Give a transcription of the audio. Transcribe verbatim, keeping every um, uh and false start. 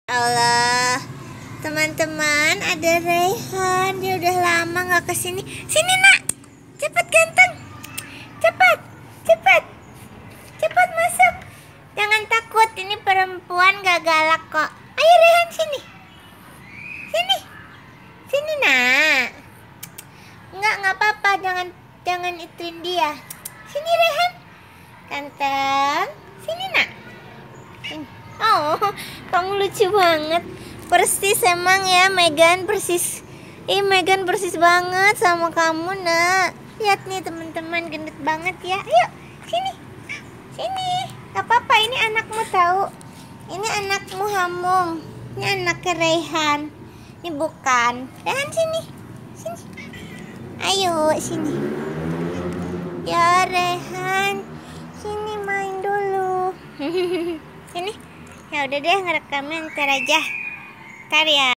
Allah, teman-teman, ada Raihan. Dia udah lama nggak kesini. Sini nak, cepat ganteng, cepat, cepat, cepat masuk. Jangan takut, ini perempuan gak galak kok. Ayo Raihan sini, sini, sini nak. Nggak nggak apa-apa, jangan jangan ituin dia. Sini Raihan, ganteng, sini nak. Oh, kamu lucu banget. Persis emang ya Megan, persis. Ih, Megan persis banget sama kamu nak. Lihat nih teman-teman, gendut banget ya. Ayo, sini. Sini. Gak apa-apa, ini anakmu tahu. Ini anakmu Hamung. Ini anaknya Raihan. Ini bukan. Raihan sini. Sini. Ayo, sini. Ya Raihan, sini main dulu. Sini. Ya udah deh, ngerekamnya ntar aja. Ntar ya.